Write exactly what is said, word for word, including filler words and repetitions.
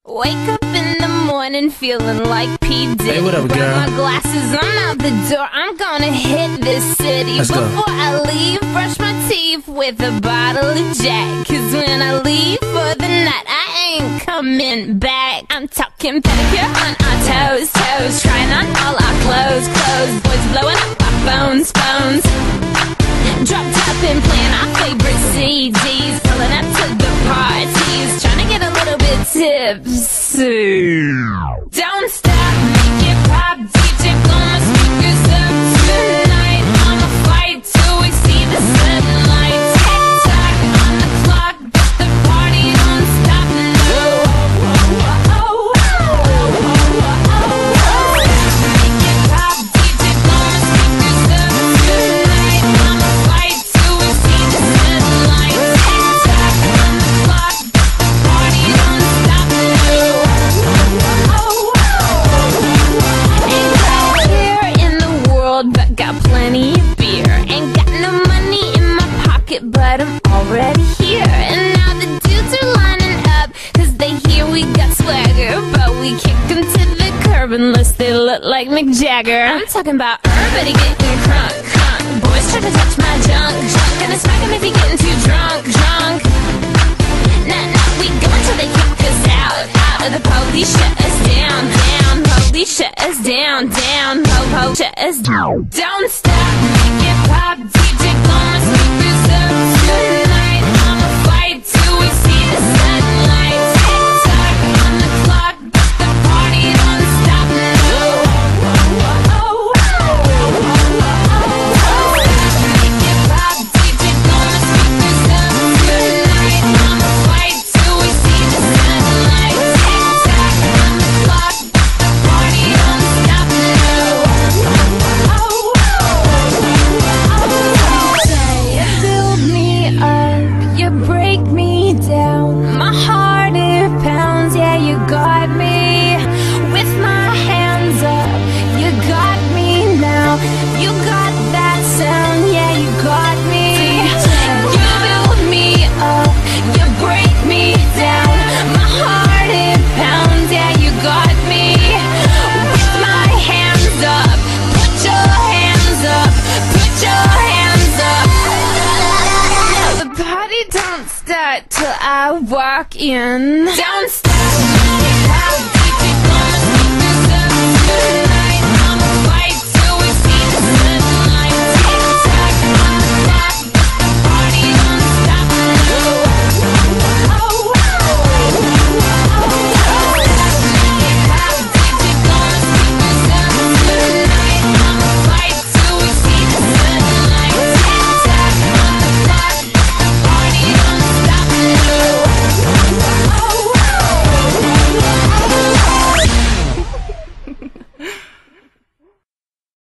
Wake up in the morning feeling like P-Diddy. Hey, what up, girl? Grab my glasses, I'm out the door. I'm gonna hit this city. Let's go. Before I leave, brush my teeth with a bottle of Jack. Cause when I leave for the night, I ain't coming back. I'm talking pedicure on our toes, toes. Trying on all our clothes, clothes. Boys blowing up our phones, phones. Drop top and playing our favorite C Ds. Pulling up to the parties, trying to get a little bit tipsy. Don't stop, make it pop, D J blow my speakers up tonight. I'ma fight till we see the sunlight. Tick tock on the clock, but the party don't stop. No. Make it pop, D J blow my speakers up tonight. I'ma fight till we see the sunlight. Tick tock on the clock, but the party don't stop. No. Ain't got care in the world, but got plenty of beer. Ain't got no money in my pocket, but I'm already here. And now the dudes are lining up, cause they hear we got swagger. But we kick them to the curb unless they look like Mick Jagger. I'm talking about everybody getting crunk, crunk. Boys try to touch my junk, junk. Gonna smack him if he getting too drunk, drunk. Nah, nah, we go until they kick us out, out of the police, shut us down, down. Police shut us down, down. Po, po, shut us down. Don't stop, make it pop, D J blow my speakers up tonight. I'ma fight till we see the sunlight. Tick tock on the clock, but the party don't stop. No. Make it pop, D J blow my speakers up tonight. I'ma fight till we see the sunlight. Tick tock on the clock, but the party don't stop. No. Build me up, you break me down. My heart it pounds, yeah, you got me. With my hands up, you got me now. You got that sound, yeah, you got me. You build me up, you break me down. My heart it pounds, yeah, you got me. With my hands up, put your hands up, put your hands up. The party don't start till I walk in. Don't stop.